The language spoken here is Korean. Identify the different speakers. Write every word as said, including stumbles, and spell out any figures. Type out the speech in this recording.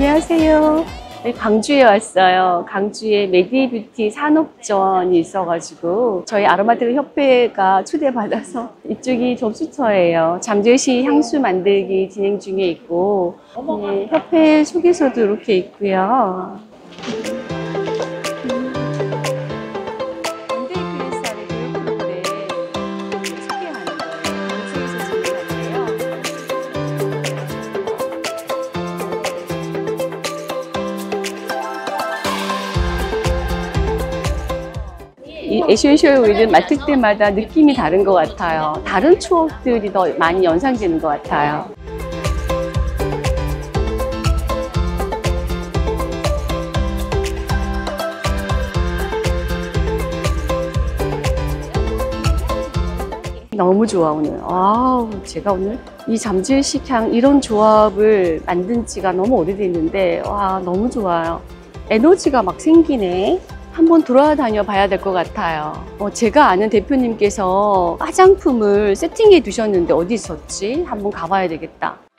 Speaker 1: 안녕하세요. 네, 광주에 왔어요. 광주에 메디뷰티 산업전이 있어가지고 저희 아로마테라 협회가 초대받아서 이쪽이 접수처예요. 잠재시 향수 만들기 진행 중에 있고, 네, 협회 소개서도 이렇게 있고요. 이 에센셜 오일을 맡을 때마다 느낌이 다른 것 같아요. 다른 추억들이 더 많이 연상되는 것 같아요. 너무 좋아 오늘. 아우, 제가 오늘 이 잠재식 향 이런 조합을 만든 지가 너무 오래됐는데 와, 너무 좋아요. 에너지가 막 생기네. 한번 돌아다녀 봐야 될 것 같아요. 어, 제가 아는 대표님께서 화장품을 세팅해 두셨는데 어디 있었지? 한번 가봐야 되겠다.